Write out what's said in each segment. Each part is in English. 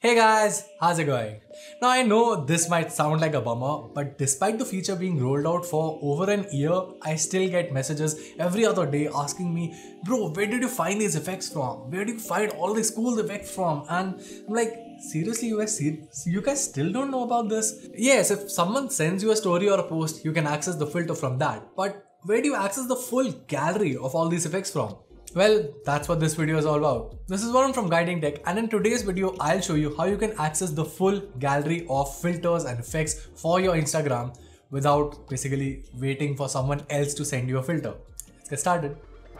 Hey guys, how's it going? Now I know this might sound like a bummer, but despite the feature being rolled out for over an year, I still get messages every other day asking me, bro, where did you find these effects from? Where did you find all these cool effects from? And I'm like, seriously, you guys still don't know about this? Yes, if someone sends you a story or a post, you can access the filter from that. But where do you access the full gallery of all these effects from? Well, that's what this video is all about. This is Varun from Guiding Tech, and in today's video, I'll show you how you can access the full gallery of filters and effects for your Instagram without basically waiting for someone else to send you a filter. Let's get started.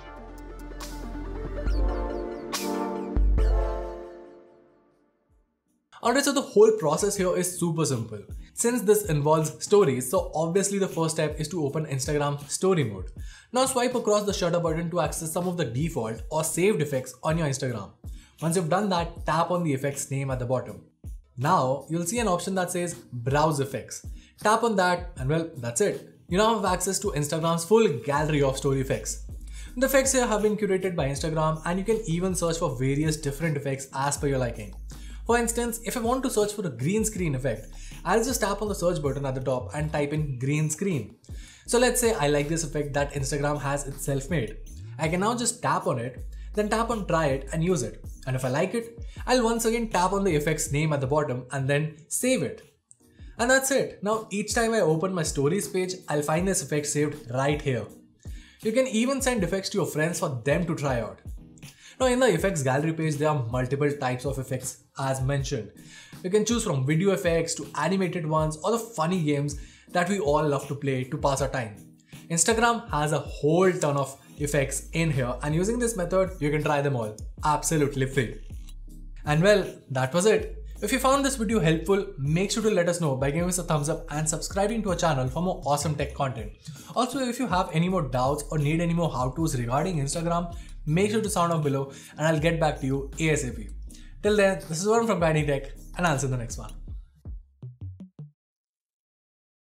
Alright, so the whole process here is super simple. Since this involves stories, so obviously the first step is to open Instagram story mode. Now swipe across the shutter button to access some of the default or saved effects on your Instagram. Once you've done that, tap on the effect's name at the bottom. Now you'll see an option that says Browse Effects. Tap on that and well, that's it. You now have access to Instagram's full gallery of story effects. The effects here have been curated by Instagram, and you can even search for various different effects as per your liking. For instance, if I want to search for a green screen effect, I'll just tap on the search button at the top and type in green screen. So let's say I like this effect that Instagram has itself made. I can now just tap on it, then tap on try it and use it. And if I like it, I'll once again tap on the effect's name at the bottom and then save it. And that's it. Now each time I open my stories page, I'll find this effect saved right here. You can even send effects to your friends for them to try out. Now in the effects gallery page, there are multiple types of effects as mentioned. You can choose from video effects to animated ones or the funny games that we all love to play to pass our time. Instagram has a whole ton of effects in here, and using this method, you can try them all absolutely free. And well, that was it. If you found this video helpful, make sure to let us know by giving us a thumbs up and subscribing to our channel for more awesome tech content. Also, if you have any more doubts or need any more how-tos regarding Instagram, make sure to sound off below and I'll get back to you ASAP. Till then, this is Varun from Guiding Tech, and I'll see you in the next one.